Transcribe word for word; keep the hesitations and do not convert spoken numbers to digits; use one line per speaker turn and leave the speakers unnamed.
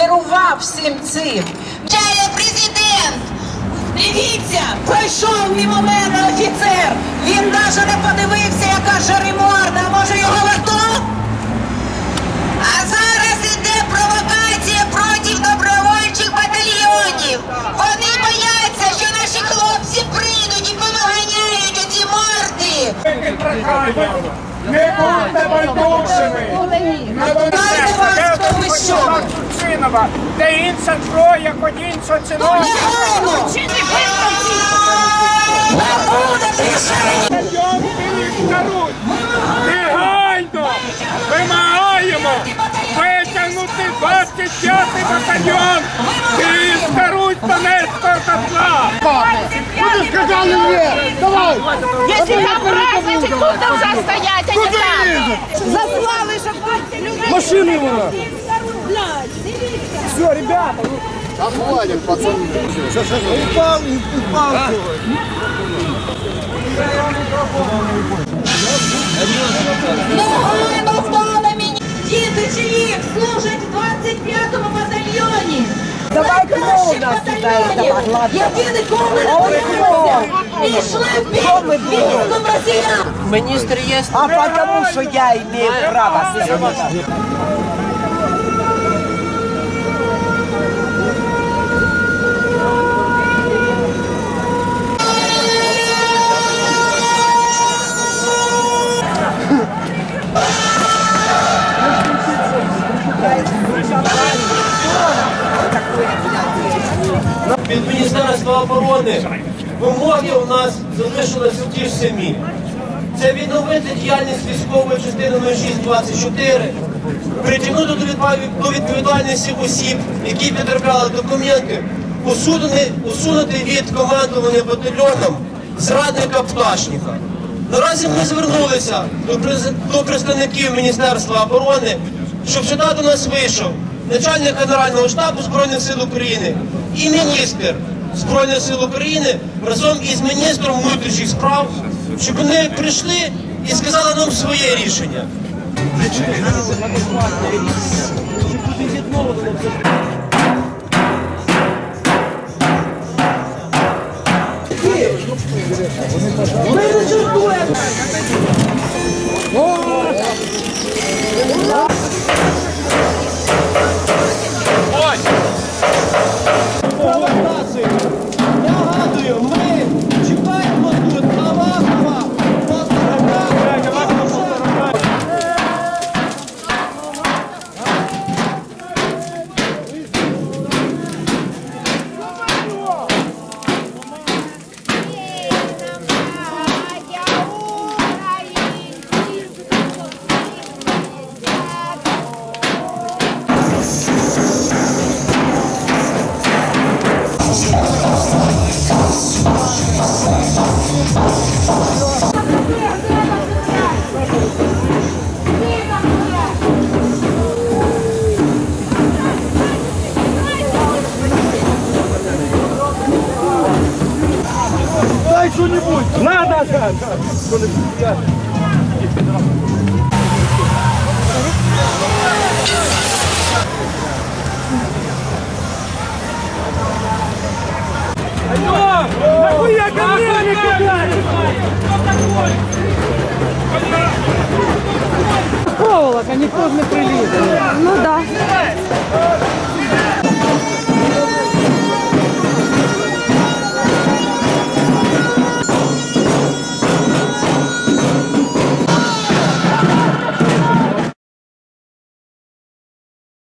керував всім цим.
Чає президент!
Дивіться, пройшов мимо мене офіцер. Він навіть не подивився, яка жереморда. Може його варто?
А зараз іде провокація проти добровольчих батальйонів. Вони бояться, що наші хлопці прийдуть і повиганяють оці морди.
Не будьте байдужими! Чинова, де інша зброя, хоч інша ціна. Негайно вимагаємо витягнути двадцять п'ятий батальйон Київська Русь Донецького котла.
Куди сказали мені? Давай!
Если там брать, значит тут должна стоять, а не там. Заслали, щоб двадцять людей.
Машины вона! Все, ребята! Отходим, пацаны! Упал, упал!
Негайно хто на мені? Діти чиїх служать в двадцять п'ятому батальйоні.
Давай кров нас сюди,
які ніколи не боялися. Пішли в бій військом росіян.
Министр есть. А потому что я имею право сидеть.
Від Міністерства оборони вимоги у нас залишилися ті ж самі. Це відновити діяльність військової частини нуль шість двадцять чотири, притягнути до відповідальності осіб, які підробляли документи, усунути, усунути від командування батальйоном зрадника Пташника. Наразі ми звернулися до представників Міністерства оборони, щоб сюди до нас вийшов начальник Генерального штабу Збройних сил України і міністр Збройних сил України разом із міністром внутрішніх справ, щоб вони прийшли і сказали нам своє рішення.
Ми не жартуємо.
Нагадую, ми чекаємо тут Авакова.
Дай что-нибудь! Надо! Нахуя ко мне не кидать? Проволока, никто не прилезет.
Ну да.